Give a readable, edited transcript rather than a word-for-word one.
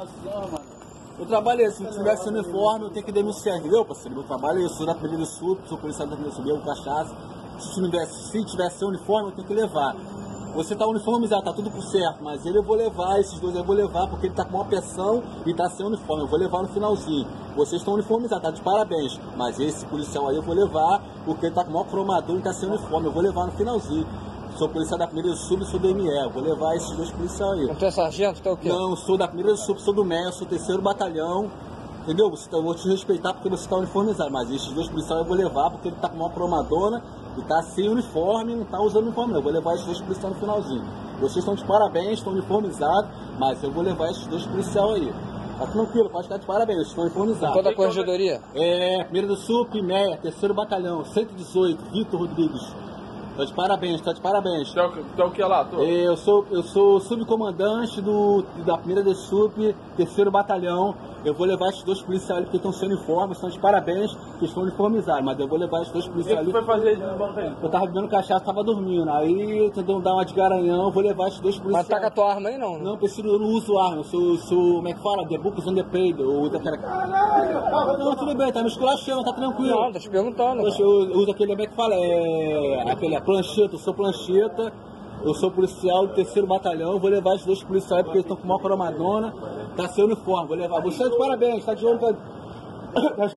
Nossa, mano. Eu trabalho assim, se tivesse uniforme, eu tenho que denunciar, entendeu, parceiro? Meu trabalho é isso, da Primeira Sul, sou policial da Primeira Sul, eu cachaça. Se tivesse uniforme, eu tenho que levar. Você tá uniformizado, tá tudo por certo, mas ele eu vou levar, esses dois eu vou levar, porque ele tá com uma pressão e tá sem uniforme, eu vou levar no finalzinho. Vocês estão uniformizados, tá de parabéns, mas esse policial aí eu vou levar, porque ele tá com o maior cromador e tá sem uniforme, eu vou levar no finalzinho. Sou policial da Primeira Sub e sou do ME, eu vou levar esses dois policiais aí. Não tem sargento, tá o quê? Não, sou da Primeira Sub, sou do MEA, sou 3º batalhão, entendeu? Eu vou te respeitar porque você tá uniformizado, mas esses dois policiais eu vou levar, porque ele tá com uma cromadona e tá sem uniforme, não tá usando uniforme não. Eu vou levar esses dois policiais no finalzinho. Vocês estão de parabéns, estão uniformizados, mas eu vou levar esses dois policiais aí. Tá tranquilo, pode ficar de parabéns, estão uniformizados. Toda a corregedoria? É, Primeira do Sup, MEA, 3º batalhão, 118, Vitor Rodrigues. Tá de parabéns, tá de parabéns. Tá o que lá, tô? Eu sou subcomandante da Primeira do Sup, 3º batalhão. Eu vou levar esses dois policiais ali porque estão sem uniforme, estão de parabéns, que estão uniformizados, mas eu vou levar esses dois policiais ali. O que você foi fazer no banco aí? Eu tava bebendo cachaça, tava dormindo. Aí tentando dar uma de garanhão, eu vou levar esses dois policiais. Mas tá com a tua arma aí não? Não, eu não uso arma, eu sou, como é que fala? The Books on the Paid, ou daquela... Não, tudo bem, tá me esculachando, tá tranquilo. Não, tô te perguntando. Eu uso aquele, como é que fala? Aquele plancheta, eu sou plancheta. Eu sou policial do 3º batalhão, vou levar esses dois policiais porque eles estão com uma cromadona, tá sem uniforme, vou levar. Você é de parabéns, tá de olho.